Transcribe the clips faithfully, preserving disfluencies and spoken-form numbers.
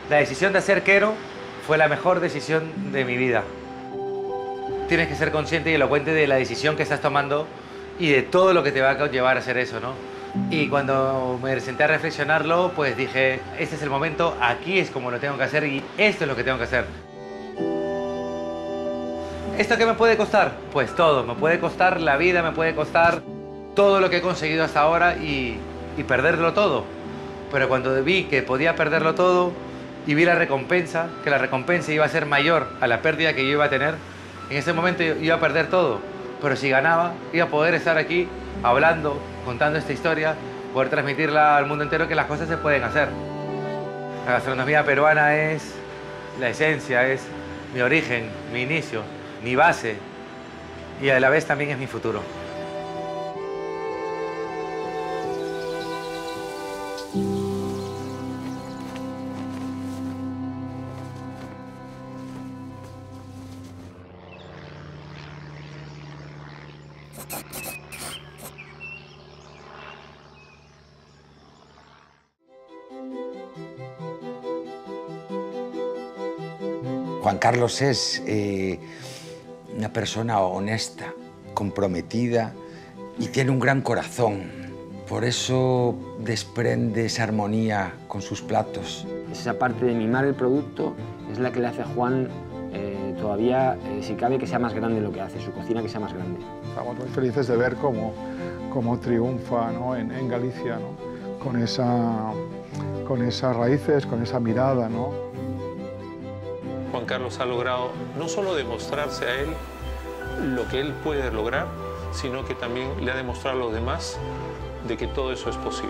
La decisión de hacer Quero fue la mejor decisión de mi vida. Tienes que ser consciente y elocuente de la decisión que estás tomando y de todo lo que te va a llevar a hacer eso, ¿no? Y cuando me senté a reflexionarlo, pues dije, este es el momento, aquí es como lo tengo que hacer y esto es lo que tengo que hacer. ¿Esto qué me puede costar? Pues todo, me puede costar la vida, me puede costar todo lo que he conseguido hasta ahora y, y perderlo todo. Pero cuando vi que podía perderlo todo y vi la recompensa, que la recompensa iba a ser mayor a la pérdida que yo iba a tener, en ese momento iba a perder todo. Pero si ganaba, iba a poder estar aquí hablando, contando esta historia, poder transmitirla al mundo entero que las cosas se pueden hacer. La gastronomía peruana es la esencia, es mi origen, mi inicio, mi base y a la vez también es mi futuro. Juan Carlos es eh, una persona honesta, comprometida y tiene un gran corazón. Por eso desprende esa armonía con sus platos. Esa parte de mimar el producto es la que le hace a Juan eh, todavía, eh, si cabe, que sea más grande lo que hace, su cocina que sea más grande. Estamos muy felices de ver cómo, cómo triunfa, ¿no? en, en Galicia, ¿no? con, esa, con esas raíces, con esa mirada, ¿no? Juan Carlos ha logrado no solo demostrarse a él lo que él puede lograr, sino que también le ha demostrado a los demás de que todo eso es posible.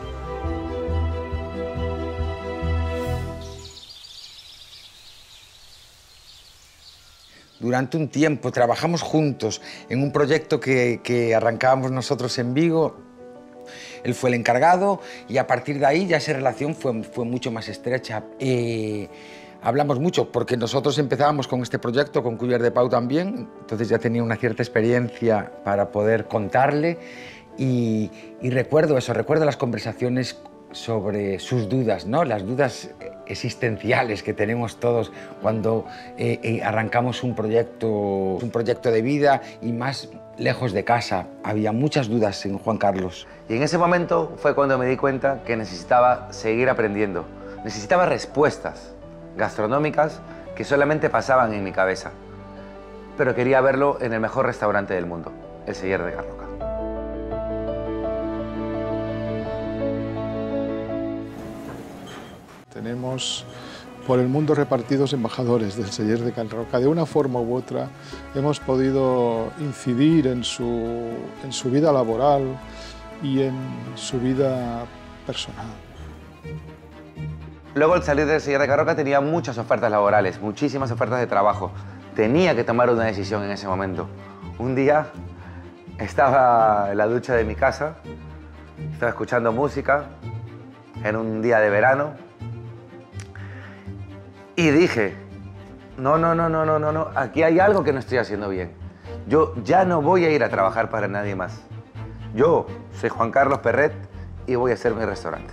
Durante un tiempo trabajamos juntos en un proyecto que, que arrancábamos nosotros en Vigo. Él fue el encargado y a partir de ahí ya esa relación fue, fue mucho más estrecha. Eh, Hablamos mucho porque nosotros empezábamos con este proyecto, con Culler de Pau también, entonces ya tenía una cierta experiencia para poder contarle y, y recuerdo eso, recuerdo las conversaciones sobre sus dudas, ¿no? Las dudas existenciales que tenemos todos cuando eh, eh, arrancamos un proyecto, un proyecto de vida y más lejos de casa. Había muchas dudas en Juan Carlos. Y en ese momento fue cuando me di cuenta que necesitaba seguir aprendiendo, necesitaba respuestas gastronómicas que solamente pasaban en mi cabeza, pero quería verlo en el mejor restaurante del mundo, el Celler de Can Roca. Tenemos por el mundo repartidos embajadores del Celler de Can Roca. De una forma u otra hemos podido incidir en su, en su vida laboral y en su vida personal. Luego, al salir del Celler de Can Roca, tenía muchas ofertas laborales, muchísimas ofertas de trabajo. Tenía que tomar una decisión en ese momento. Un día estaba en la ducha de mi casa, estaba escuchando música, en un día de verano, y dije, no, no, no, no, no, no, no, aquí hay algo que no estoy haciendo bien. Yo ya no voy a ir a trabajar para nadie más. Yo soy Juan Carlos Perret y voy a hacer mi restaurante.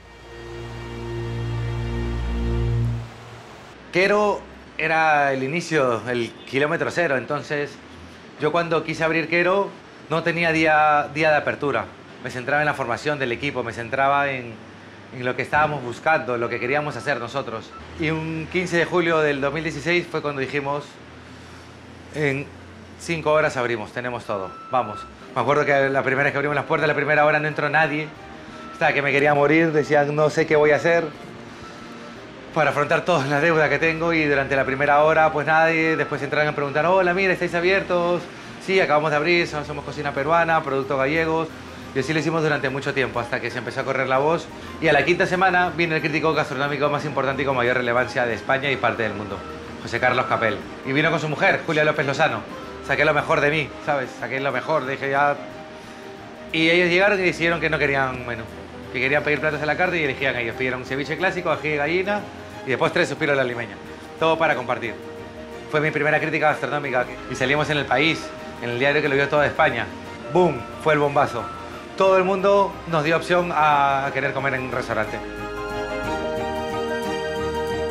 Quero era el inicio, el kilómetro cero, entonces yo cuando quise abrir Quero no tenía día, día de apertura. Me centraba en la formación del equipo, me centraba en, en lo que estábamos buscando, lo que queríamos hacer nosotros. Y un quince de julio del dos mil dieciséis fue cuando dijimos, en cinco horas abrimos, tenemos todo, vamos. Me acuerdo que la primera vez que abrimos las puertas, la primera hora no entró nadie, estaba que me quería morir, decían no sé qué voy a hacer para afrontar toda la deuda que tengo y durante la primera hora pues nadie, después entraron a preguntar, hola, mira, ¿estáis abiertos? Sí, acabamos de abrir, somos, somos cocina peruana, productos gallegos. Y así lo hicimos durante mucho tiempo, hasta que se empezó a correr la voz. Y a la quinta semana vino el crítico gastronómico más importante y con mayor relevancia de España y parte del mundo, José Carlos Capel. Y vino con su mujer, Julia López Lozano. Saqué lo mejor de mí, ¿sabes? Saqué lo mejor, dije ya... Y ellos llegaron y decidieron que no querían menú, que querían pedir platos a la carta y elegían ellos. Pidieron un ceviche clásico, ají de gallina y después tres suspiros a la limeña. Todo para compartir. Fue mi primera crítica gastronómica y salimos en El País, en el diario que lo vio toda España. ¡Boom! Fue el bombazo. Todo el mundo nos dio opción a querer comer en un restaurante.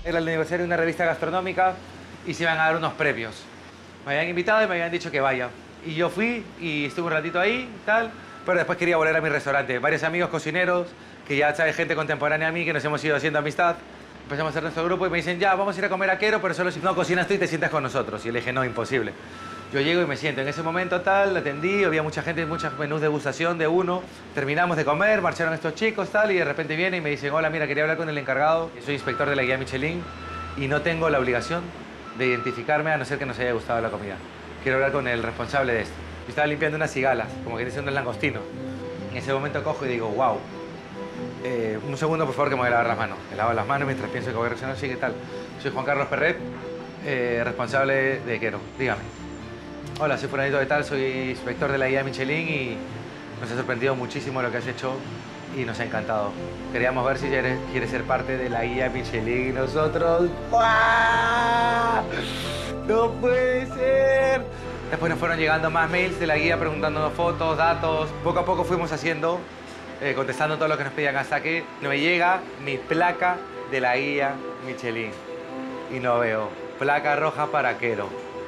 Era el aniversario de una revista gastronómica y se iban a dar unos premios. Me habían invitado y me habían dicho que vaya. Y yo fui y estuve un ratito ahí y tal, pero después quería volver a mi restaurante. Varios amigos cocineros, que ya sabes, gente contemporánea a mí, que nos hemos ido haciendo amistad. Empezamos a hacer nuestro grupo y me dicen, ya, vamos a ir a comer a Quero, pero solo si no cocinas tú y te sientas con nosotros. Y yo le dije, no, imposible. Yo llego y me siento. En ese momento tal, atendí, había mucha gente, muchos menús de degustación de uno. Terminamos de comer, marcharon estos chicos tal, y de repente viene y me dicen, hola, mira, quería hablar con el encargado. Soy inspector de la guía Michelin y no tengo la obligación de identificarme a no ser que nos haya gustado la comida. Quiero hablar con el responsable de esto. Yo estaba limpiando unas cigalas, como que dice unos langostinos. En ese momento cojo y digo, wow. Eh, un segundo, por favor, que me voy a lavar las manos. Me lavo las manos mientras pienso que voy a reaccionar. Sí, ¿qué tal? Soy Juan Carlos Perret, eh, responsable de Quero. Dígame. Hola, soy fulanito de tal, soy inspector de la guía Michelin y nos ha sorprendido muchísimo lo que has hecho y nos ha encantado. Queríamos ver si eres, quieres ser parte de la guía Michelin y nosotros... ¡Guau! ¡No puede ser! Después nos fueron llegando más mails de la guía preguntándonos fotos, datos. Poco a poco fuimos haciendo, eh, contestando todo lo que nos pedían hasta que me llega mi placa de la guía Michelin. Y no veo placa roja para Quero.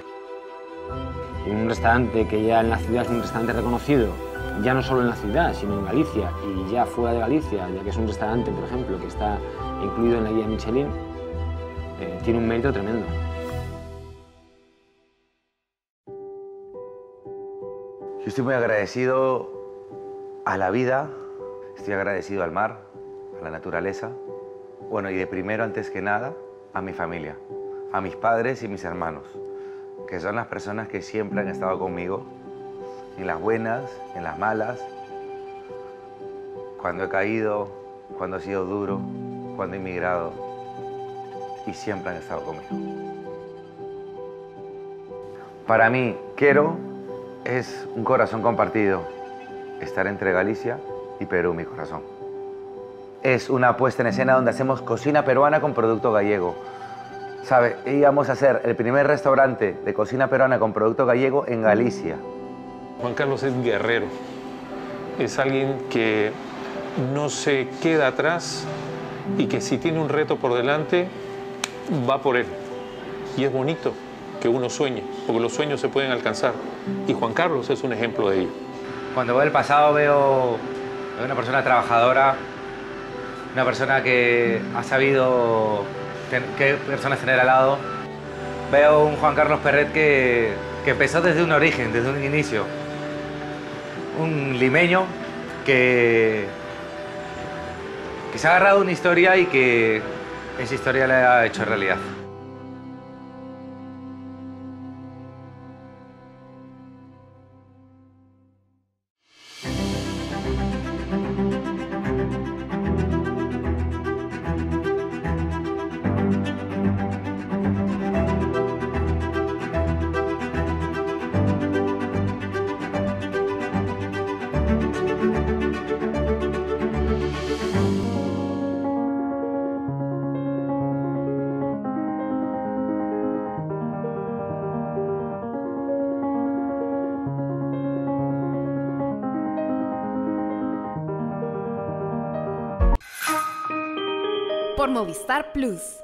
En un restaurante que ya en la ciudad es un restaurante reconocido, ya no solo en la ciudad, sino en Galicia y ya fuera de Galicia, ya que es un restaurante, por ejemplo, que está incluido en la guía Michelin, eh, tiene un mérito tremendo. Yo estoy muy agradecido a la vida, estoy agradecido al mar, a la naturaleza, bueno, y de primero, antes que nada, a mi familia, a mis padres y mis hermanos, que son las personas que siempre han estado conmigo, en las buenas, en las malas, cuando he caído, cuando he sido duro, cuando he emigrado, y siempre han estado conmigo. Para mí, Quero es un corazón compartido, estar entre Galicia y Perú, mi corazón. Es una puesta en escena donde hacemos cocina peruana con producto gallego. ¿Sabe? Íbamos a hacer el primer restaurante de cocina peruana con producto gallego en Galicia. Juan Carlos es guerrero. Es alguien que no se queda atrás y que si tiene un reto por delante, va por él. Y es bonito que uno sueñe, porque los sueños se pueden alcanzar. Y Juan Carlos es un ejemplo de ello. Cuando veo el pasado veo, veo una persona trabajadora, una persona que ha sabido qué personas tener al lado. Veo un Juan Carlos Perret que, que empezó desde un origen, desde un inicio. Un limeño que, que se ha agarrado una historia y que esa historia le ha hecho realidad. Por Movistar Plus.